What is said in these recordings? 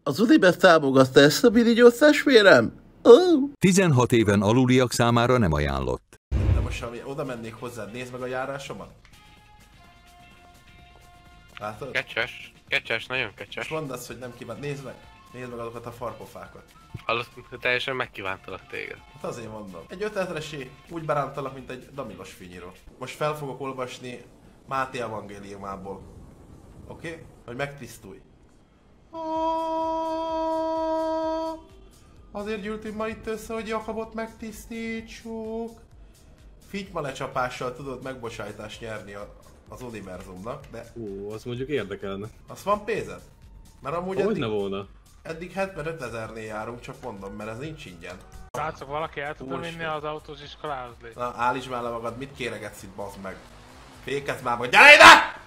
Az Unibet támogatta ezt a minigyót, testvérem? 16 éven aluliak számára nem ajánlott. De most ha oda mennék hozzád, nézd meg a járásomat. Látod? Kecses, nagyon kecses. Most mondd azt, hogy nem kívánt, nézd meg azokat a farpofákat. Hallott, hogy teljesen megkívántalak téged. Hát azért mondom. Egy 5000-esé úgy berántalak, mint egy damilos finyiro. Most fel fogok olvasni Máté evangéliumából. Oké? Hogy megtisztulj. Azért gyűltünk ma itt össze, hogy Jakabot megtisztítsuk. Figyma lecsapással tudod megbocsájtást nyerni az univerzumnak, de... Ó, az mondjuk érdekelne. Azt van pénzed? Mert amúgy Hogyne volna? eddig 75 000-nél járunk, csak mondom, mert ez nincs ingyen. Látszok, valaki el tudta vinni az autós iskolához légy. Na, állítsd már le magad, mit kéregetsz itt, bazd meg? Fékezd már, vagy gyere ide!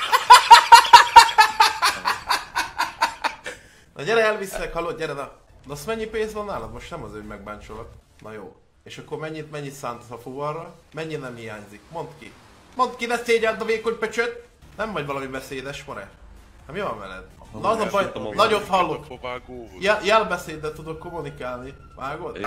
Na gyere, elviszlek, hallod, gyere, na. De azt mennyi pénz van nálad? Most nem azért, hogy megbántsolak. Na jó. És akkor mennyit szántasz a fuvarra? Mennyi nem hiányzik? Mondd ki. Mondd ki, ne szégyeld a vékony pöcsöt! Nem vagy valami beszédes, more? Hát mi van veled? Na az a baj, nagyot hallok. Jelbeszéddel tudok kommunikálni. Vágod?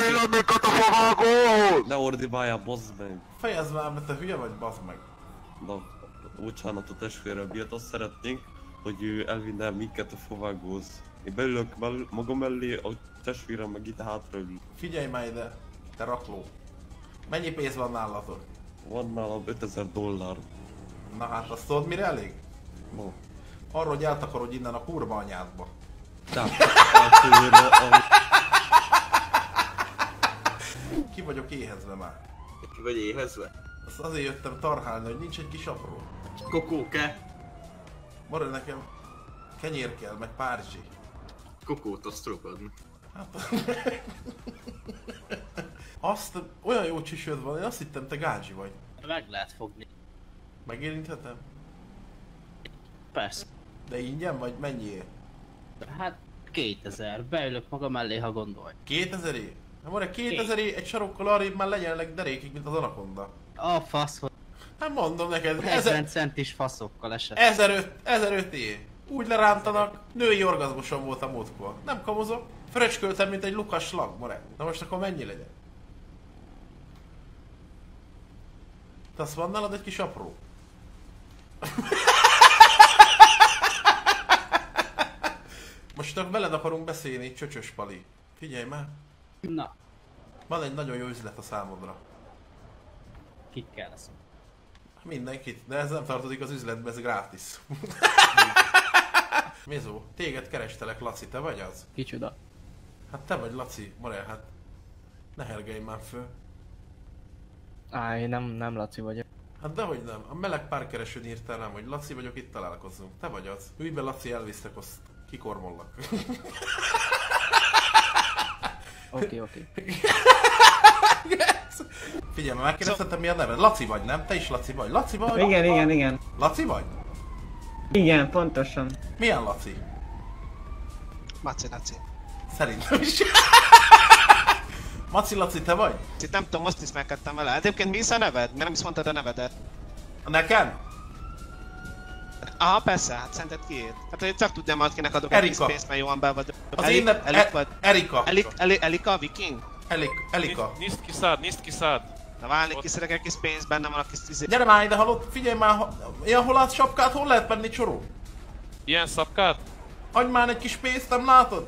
Ne ordibálja, bazd meg! Fejezd már, mert te hülye vagy, bazd meg. Na, bocsánat a testvérem miatt, azt szeretnénk, hogy ő elvinne minket a fovágóhoz. Én beülök magam mellé, a testvérem meg itt hátraül. Figyelj már ide, te rakló. Mennyi pénz van nálatok? Van nálam $5000. Na hát azt tudod mire elég? No. Arra, hogy eltakarodj innen a kurva anyádba. Ki vagyok éhezve már. Ki vagy éhezve? Azt azért jöttem tarhálni, hogy nincs egy kis apró. Kokóke? Marad nekem kenyér kell, meg párizsi. Kokót azt rokod. Hát... azt olyan jó csisőd van, én azt hittem te gádzsi vagy. Meg lehet fogni. Megérinthetem? Persze. De ingyen vagy mennyiért? Hát 2000, beülök maga mellé, ha gondolj. 2000-é? Hát van 2000-é egy sarokkal arrébb már legyenek derékig, mint az anakonda. A fasz, hogy... Hát mondom neked, 1000 centis faszokkal esett. 1500-é. Úgy lerántanak, női orgazmusom volt a múltkor. Nem kamozok, fröcsköltem, mint egy lukas slag, more. Na most akkor mennyi legyen? Te azt van nálad egy kis apró? Most csak veled akarunk beszélni, csöcsös pali. Figyelj már. Na. Van egy nagyon jó üzlet a számodra. Kikkel lesz? Mindenkit, de ez nem tartozik az üzletbe, ez gratis. Mizó, téged kerestelek, Laci, te vagy az? Kicsoda? Hát te vagy Laci, Morel, hát ne hergelj már föl. Én nem Laci vagyok. Hát dehogy nem, a meleg párkeresőn írtál rám, hogy Laci vagyok, itt találkozzunk. Te vagy az. Ülj be, Laci, elvisztek, azt kikormollak. Oké. Figyelj, már megkérdeztetem, mi a neved? Laci vagy, nem? Te is Laci vagy. Laci vagy? Igen. Laci vagy? Igen, pontosan. Milyen Laci? Laci. Szerintem is. Maci Laci, te vagy? Itt nem tudom, azt ismerkedtem vele. Egyébként mi is a neved? Mert nem is mondtad a nevedet. Nekem? Aha, persze, hát szerinted kiét? Hát hogy csak tudnám, hogy kinek adok egy kis pénzt, mert jóan be vagyok. Az én Erika. Elika, viking? Elika. Niszt kiszád. Na válni, kiszedek egy kis pénzt, bennem van a kis izé. Gyere már ide, hallott, figyelj már, ilyen hol látsz sapkát, hol lehet menni, csoró? Ilyen szapkát? Adj már egy kis pénzt, nem látod?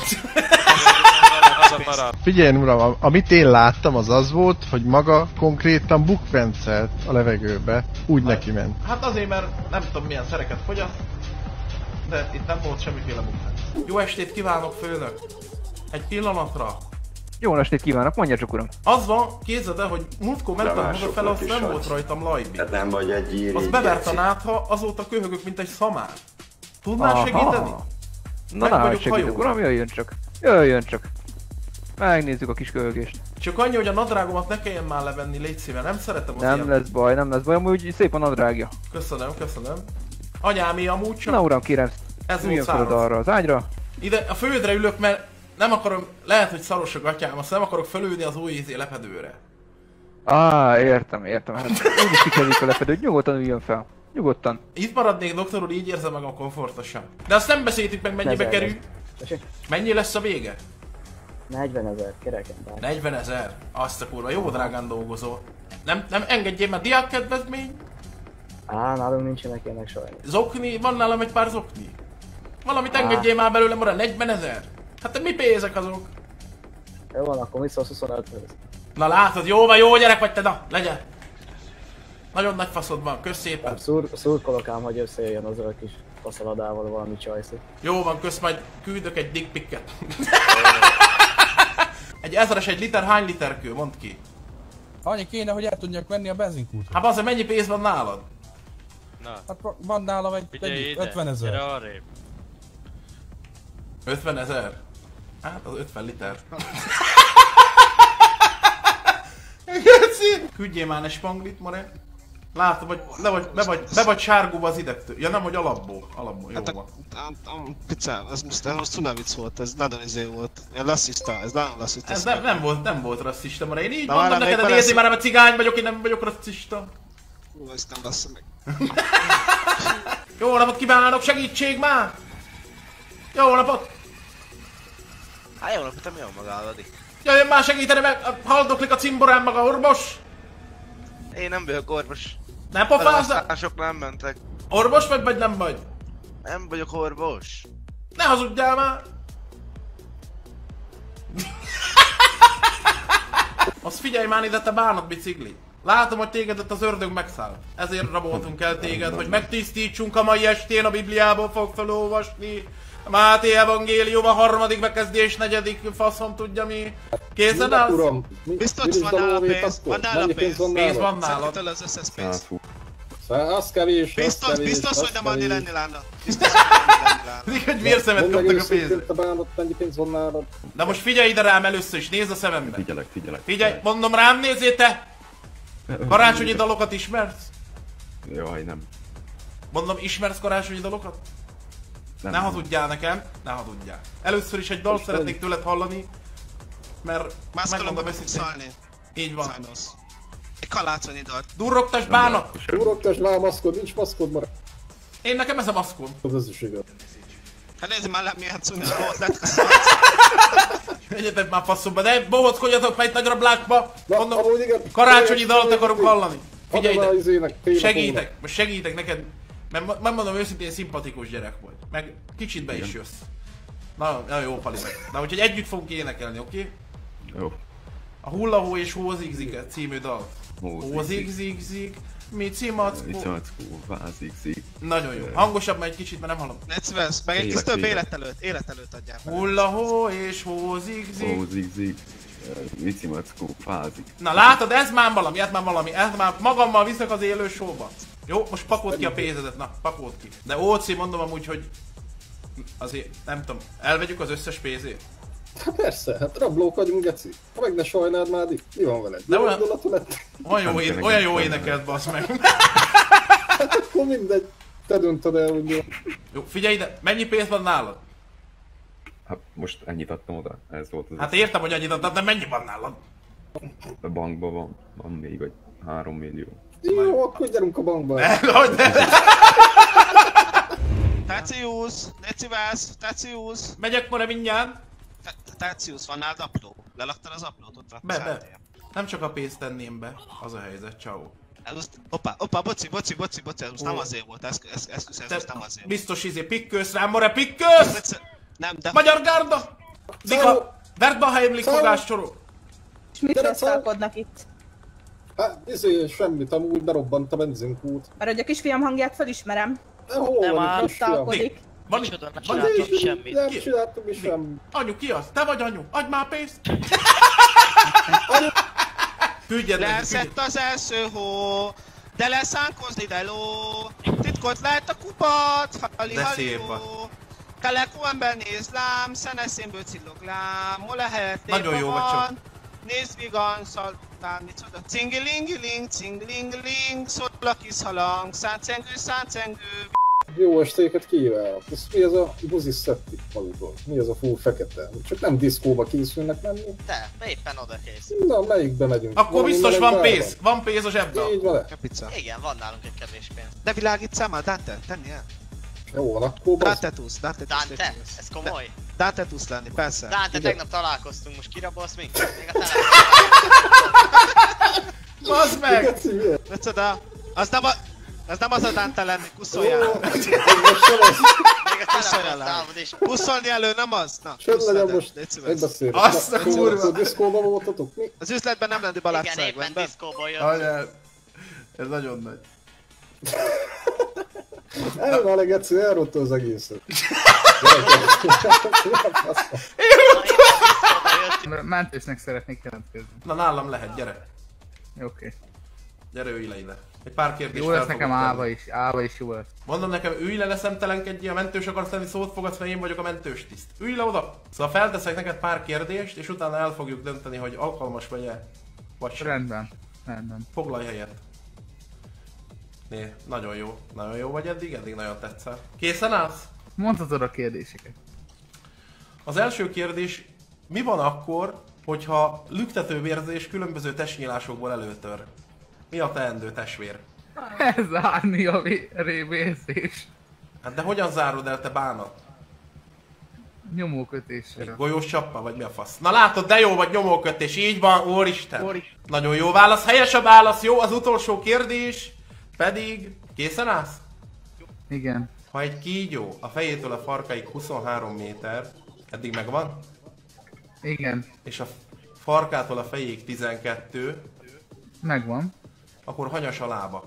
Figyelj uram, amit én láttam az volt, hogy maga konkrétan bukfencelt a levegőbe, úgy neki ment. Hát azért, mert nem tudom milyen szereket fogyaszt, de itt nem volt semmiféle bukfenc. Jó estét kívánok, főnök! Egy pillanatra! Jó estét kívánok, mondja csak uram! Az van, képzeld el, hogy múltkor mentem hazafele, azt nem volt rajtam lajbi. Tehát nem vagy egy irigy. Azt bevert a nátha, azóta köhögök, mint egy szamár. Tudnál segíteni? Na, segítek uram, jöjjön csak. Megnézzük a kis köhögést. Csak annyi, hogy a nadrágomat ne kelljen már levenni, légy szíven, nem szeretem az nem ilyen. Nem lesz baj, amúgy szép a nadrágja. Köszönöm. Anyámé amúgy csak... Na uram, kérem, üljön fel arra az ágyra. Ide a földre ülök, mert nem akarom, lehet, hogy szaros a gatyám, azt nem akarok fölülni az új lepedőre. Értem, hát úgyis kikezik a lepedőt, nyugodtan üljön fel. Nyugodtan. Itt maradnék, doktor úr, így érzem magam komfortosan. De azt nem beszéltük meg, mennyibe kerül. Mennyi lesz a vége? 40 000, kereken. 40 000? Azt a kurva, jó drágán dolgozó. Nem engedjél már diákkedvezmény? Nálunk nincsenek ilyenek sajnos. Zokni? Van nálam egy pár zokni. Valamit engedjél már belőle, mora 40 000? Hát mi pénzek azok? Jó van, akkor vissza 25 000. Na látod, jó van, jó gyerek vagy te, na, legyen! Nagyon nagy faszod van, kösz szépen! Szurkolok ám, hogy összejöjjön azzal a kis faszaladával valami csajszi. Jó van, kösz, majd küldök egy dickpicket. Egy 1000-es egy liter, hány liter kő? Mondd ki. Annyi kéne, hogy el tudjak venni a benzinkútra. Hát azért mennyi pénz van nálad? Na. Hát van nálam egy 50 000. 50 000? Hát az 50 liter. Küldjél már egy spanglit, more. Látom, hogy be vagy sárgóba az idegtől. Ja nem, hogy alapból, jó van. Picám, ez most cunavic volt, ez nagyon izé volt. Lasszista, ez nagyon lasszista. Ez nem volt rasszista, more. Én így mondom neked, de nézzél már, mert cigány vagyok, én nem vagyok rasszista. Ezt nem bassza meg. Jó napot kívánok, segítség már! Jó napot! Hát jó napot, te mi van magával, Adi? Jöjjön már segíteni, meg haldoklik a cimborám maga, orvos! Én nem vagyok orvos. Nem pofázzak? Mások nem mentek. Orvos vagy nem vagy? Nem vagyok orvos. Ne hazudjál már! Azt figyelj már ide, te bánat bicikli! Látom, hogy tégedet az ördög megszáll. Ezért raboltunk el téged, hogy megtisztítsunk a mai estén, a Bibliából fog felolvasni. A Máté evangélium, a 3. bekezdés, 4. faszom tudja mi. Készen állsz? Uram, biztos van nála pénz, van nála pénz. Pénz van nálad. Szedhetől az összes pénz. Az kevés, Biztos, hogy nem annyi lenni lánna. Biztos, hogy nem annyi lenni lánna. Mindig, hogy vérszemet kaptak a pénzet. Mennyi pénz van nálad? De most figyelj ide rám először is, nézd a szemembe. Figyelek. Figyelj, mondom rám nézzél te! Karácsonyi dalokat ismersz? Jaj, nem. Mondom, ismersz karácsonyi dalokat? Ne hazudjál nekem, ne hazudjál. Először is egy dalt szeretnék tőled hallani, mert megmondom őszintén. Így van. Egy kalácsonyi dalt. Durrogtas bánat! Durrogtas már maszkod, nincs maszkod már. Én nekem ez a maszkom. Az is igaz. Hát nézzük már milyen cunis volt, lett. Egyetek már faszomba, de bohockodjatok meg egy nagyra blákba! Mondom, karácsonyi dalt akarunk hallani. Figyelj ide, segítek, most segítek neked. Mert megmondom őszintén, szimpatikus gyerek vagy. Meg kicsit be is jössz. Nagyon jó pali meg. Na úgyhogy együtt fogunk énekelni, oké? Jó. A Hullahó és Hózigzig című dal. Hózigzig, Mici Mackó, Vázigzig. Nagyon jó. Hangosabb már egy kicsit, mert nem hallom. Necvesz, meg egy kis több élet előtt adjál fel. Hullahó és Hózigzig. Mici Mackó, Vázik. Na látod, ez már valami, ez már magammal viszek az élő showba. Jó, most pakold ki a pénzedet, na, pakold ki. De Óci, mondom amúgy, hogy azért, nem tudom, elvegyük az összes pénzét? Hát persze, hát rablók vagyunk, geci. Ha meg ne sajnáld már, mi van veled? De olyan jó énekelt, bassz meg. Hát akkor mindegy, te döntöd el, hogy jó, figyelj ide, mennyi pénz van nálad? Hát most ennyit adtam oda, ez volt az. Hát értem, hogy ennyit adtam, de mennyi van nálad? A bankban van még vagy 3 millió. Jó, akkor gyerünk a bankba. Táciusz, Táciusz. Megyek more mindjárt. Táciusz, van nálad apló? Lelaktad az aplót? Ott Be. Nem csak a pénzt tenném be, az a helyzet, ciao. Hoppá, boci, ez most nem azért volt, ez most nem azért. Biztos pikkősz rám, more, pikkősz! Nem, de... Magyar gárda! Dika, verd be a helyemlik fogáscsoró! És mit feszálkodnak itt? Hát, semmit, amúgy berobbant a benzinkút. Mert hogy a kisfiam hangját felismerem. Nem áll, szálkodik. Nem csináltam semmit. Nem csináltam is semmit. Anyu, ki az? Te vagy anyu? Adj már pénzt! Küldjed meg, leszett az első hó, de leszánkozni de ló. Titkot lehet a kupat, hali-hali-hó. Kelekó ember nézd lám, szeneszénből csillog lám. Hol lehet nagyon jó vagy csak. Nézd vigan, szaltán, micsoda. Cingilingiling, cingilingiling, szól a kis halang, száncengő. Jó estéket kívánok! Mi ez a buzis szettik magukról? Mi ez a full fekete? Csak nem diszkóba készülnek menni? Te, éppen oda kész. Na, melyikbe megyünk? Akkor biztos van pénz! Van pénz a zsebben! Így van-e? Igen, van nálunk egy kevés pénz. De világítsál már, Dante, tenni el! Jó, akkor Dante, ez komoly. Dante tudsz lenni, persze. Dante, tegnap találkoztunk, most kirabolsz még? Még a telefon. Bazd meg! Micsoda? Az nem az a Dante lenni, kuszoljál. Kuszolni elő, nem az? Na, azt a kurva! Az üzletben nem lenni barátság, igen, éppen diszkóból jött. Anyád, ez nagyon nagy. Elválik egyszer, elrotta az egészet. Mentősnek szeretnék jelentkezni. Na nálam lehet, gyere. Oké. Gyere, ülj le ide. Egy pár kérdést jó lesz nekem Áva is jó lesz. Mondom nekem, ülj le, ne szemtelenkedjél, a mentős akarsz lenni, szót fogadsz, mert én vagyok a mentős tiszt. Ülj le oda! Szóval felteszek neked pár kérdést, és utána el fogjuk dönteni, hogy alkalmas vagy-e, vagy sem. Rendben. Foglalj helyet. Né, nagyon jó vagy eddig nagyon tetszett. Készen állsz? Mondhatod a kérdéseket. Az első kérdés, mi van akkor, hogyha lüktetővérzés különböző testnyílásokból előtör? Mi a teendő, testvér? Zárni a vérzés. Hát de hogyan zárod el, te bánat? Nyomókötésre. Golyós csappa, vagy mi a fasz? Na látod, de jó vagy nyomókötés, így van, úristen. Nagyon jó válasz, helyes a válasz, jó, az utolsó kérdés pedig... Készen állsz? Igen. Ha egy kígyó a fejétől a farkáig 23 méter, eddig megvan? Igen. És a farkától a fejéig 12, megvan. Akkor hanyas a lába?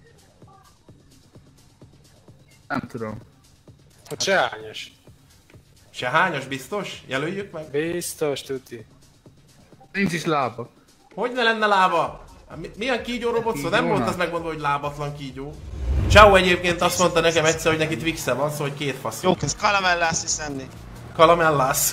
Nem tudom. Hát sehányos. Sehányos biztos? Jelöljük meg? Biztos, tuti. Nincs is lába. Hogy ne lenne lába? Milyen kígyó robotszó? Nem volt az megmondva, hogy lábatlan kígyó. Ciao egyébként azt mondta nekem egyszer, hogy neki Twixe van, szóval hogy két fasz. Jó, ez kalamellász is enni. Kalamellász.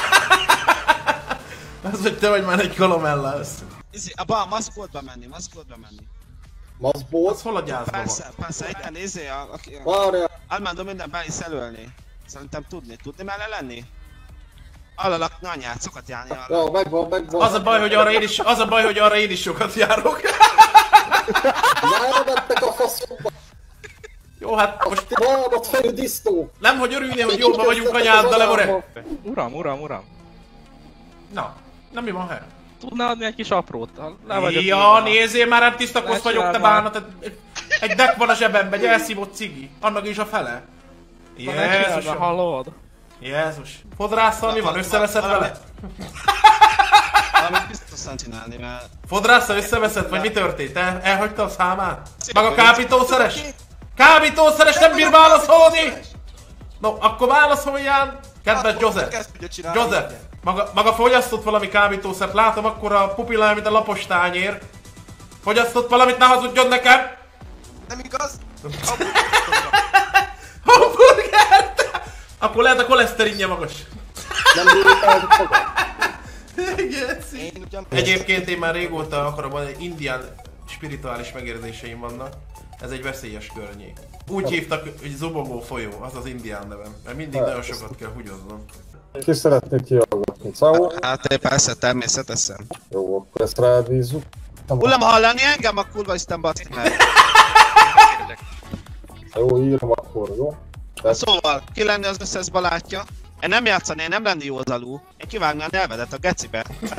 Az, hogy te vagy már egy kalamellász. A maszkboltba menni. Maszkbolt? Az hol a gyászban van? Persze, itt nézzé, Armando mindenben is előlni. Szerintem tudni mellé lenni? Allalakni anyát, szokat járni arra. Ja, megvan. Az a baj, hogy arra én is sokat járok. Elvettek a faszomba. Jó, hát most... Vállalat fejű disznó. Nem, hogy örülnél, hogy jobban vagyunk anyáddal, Emore? Uram. Na mi van, hely? Tudná adni egy kis aprót? Ja, nézzél már, hát tisztakosz vagyok, te bánat. Egy deck van a zsebemben, egy elszívott cigi. Annak is a fele. Jézusom. Hallod? Jézus. Fodrásszal mi van? Összeveszed vele? Amit biztosan csinálni, mert... Fodrásszal összeveszed, vagy mi történt? Elhagyta a számát? Maga kábítószeres? Kábítószeres, nem bír válaszolni! No, akkor válaszoljál! Kedves Joseph! Joseph! Maga fogyasztott valami kábítószert, látom akkor a pupillája, mint a lapos tányér. Fogyasztott valamit, ne hazudjon nekem! Nem igaz? Hamburgert! Akkor lehet a koleszterinje magas. Nem bírtam. Egyébként én már régóta akarom mondani, hogy indián spirituális megérzéseim vannak. Ez egy veszélyes környék. Úgy hívtak, hogy Zobogó folyó, az az indián nevem. Mert mindig nagyon sokat kell húgyoznom. Ki szeretnék kihallgatni? Ciao? Hát persze, természetesen. Jó, akkor ezt rábízzuk. Hullám hallani engem, a kurva Isten baszti meg. Jó, írom akkor, jó? Szóval, ki lenni az összes barátja? Én nem játszanék, nem lenni józalú. Én kivágnám a nyelvedet a gecibe.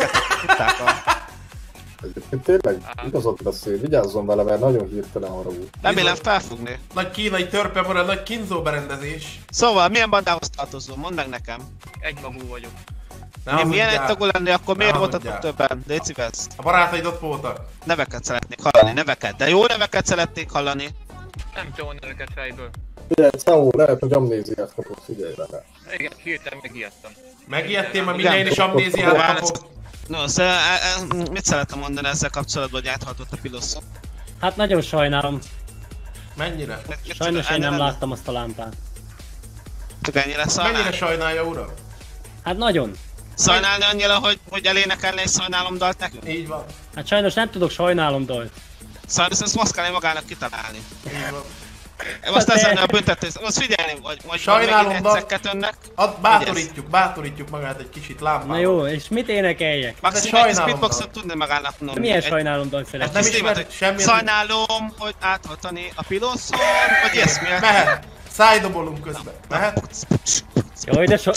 Egyébként tényleg igazat beszél, vigyázzon vele, mert nagyon hirtelen haragul. Remélem felfogni. Nagy kínai törpe van, nagy kínzó berendezés. Szóval, milyen bandához tartozol? Mondd meg nekem. Egymagú vagyok. Én milyen egy tagú lenni, akkor miért voltatok többen? Légy szíves. A barátaid ott voltak. Neveket szeretnék hallani, neveket. De jó neveket szeretnék hallani. Nem tudom neveket fejből. Figyelj, Ciao, lehet, hogy amnéziát kapott, figyelj rá. Igen, hirtelen megijedtem. Megijedtél, mert minden is amnéziát kapott. No, szóval mit szeretem mondani ezzel kapcsolatban, hogy áthaltott a pilosszon? Hát nagyon sajnálom. Mennyire? Sajnos én nem láttam azt a lámpát. Csak ennyire szajnál? Mennyire sajnálja, uram? Hát nagyon. Sajnálni annyira, hogy elénekelni egy sajnálomdalt nekünk? Így van. Hát sajnos nem tudok sajnálomdalt. Sajnos ezt most kell magának kitalálni. Most ezen a büntetés, most figyelni, hogy sajnálomdalt önnek. Bátorítjuk magát egy kicsit lámpával. Na jó, és mit énekeljek? Maximum egy speedboxot tudni magának mondani. Milyen sajnálomdalt szeretnék? Nem ismered semmi. Sajnálom, hogy áthatani a pilosszon, vagy ilyesmi. Mehet. Szájdobolunk közben. Mehet? Jaj, de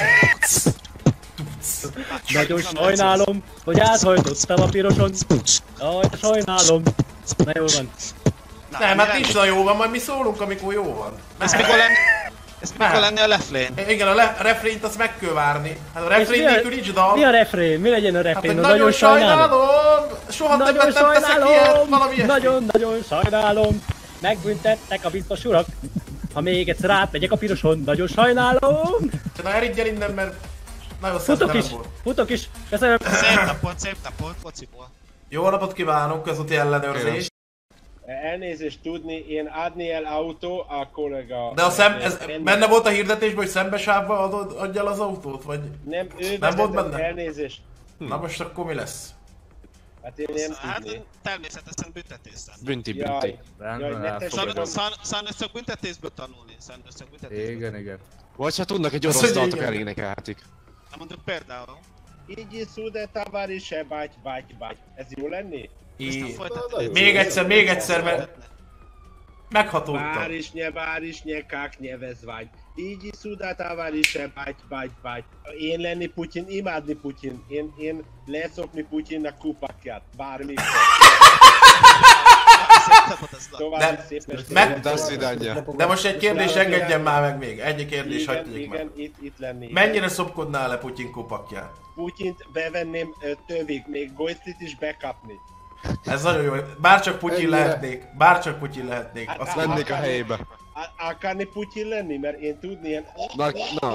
nagyon sajnálom, hogy áthajtottam a piroson. Jaj, de sajnálom. Na jó van. Nem, hát nincs na jó van, majd mi szólunk, amikor jó van. Ez mikor lenne a refrén? Igen, a refrént azt meg kell várni. Hát a refrén nélkül nincs dal. Mi a refrén? Mi legyen a refrén? Hát, nagyon sajnálom! Soha többet nem teszek ilyet, valami ilyesmi. Nagyon sajnálom. Megbüntettek a biztos urak. Ha még egyszer átmegyek a piroson, nagyon sajnálom. Na elindjen innen, mert nagyon szeretem volt. Futok is, köszönöm. Szép napot, kociból. Jó napot kívánok, közúti ellenőrzés. Elnézést tudni, én Adniel Autó, a kollega... De ez benne volt a hirdetésben, hogy szembesávba adja el az autót, vagy? Nem, ő nem volt benne? Elnézést. Na most akkor mi lesz? Hát én nem tudni. Hát természetesen büntetéssel. Bünti. Sajnos csak büntetésből tanulni. Igen. Vagy ha tudnak egy orosz dalt, akkor elénekelhetik. Nem mondjuk például. Így szude tavarise báty. Ez jó lenni? Még egyszer, mert meghatódtam. Várisnye, kák nyelvezvágy. Így szuda tavarise báty. Én lenni Putyin, imádni Putyin. Én leszopni Putyinnak kupakját. Bármikor. De most egy kérdés engedjen már meg még. Egy kérdés hagyjuk meg. Itt lenni. Mennyire szopkodnál le Putyin kupakját? Putyint bevenném tövig, még Goyclit is bekapni. Ez nagyon jó. Bárcsak Putyin lehetnék. Azt lennék a helyébe. Akarni Putyin lenni? Mert én tudni ilyen... Na.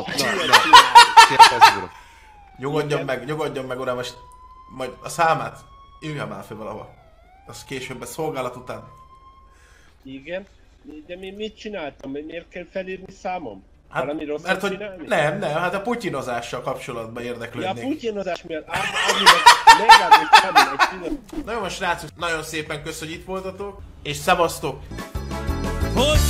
Nyugodjon meg, uram, most majd a számát írja már fel valahol. Az később, a szolgálat után. Igen? De mit csináltam? Miért kell felírni számom? Hát, valami rosszat csinálni? Nem, hát a putyinozással kapcsolatban érdeklődnék. Ja, a putyinozás miatt? Na jó, srácok, nagyon szépen köszönjük, hogy itt voltatok, és szevasztok! Hogy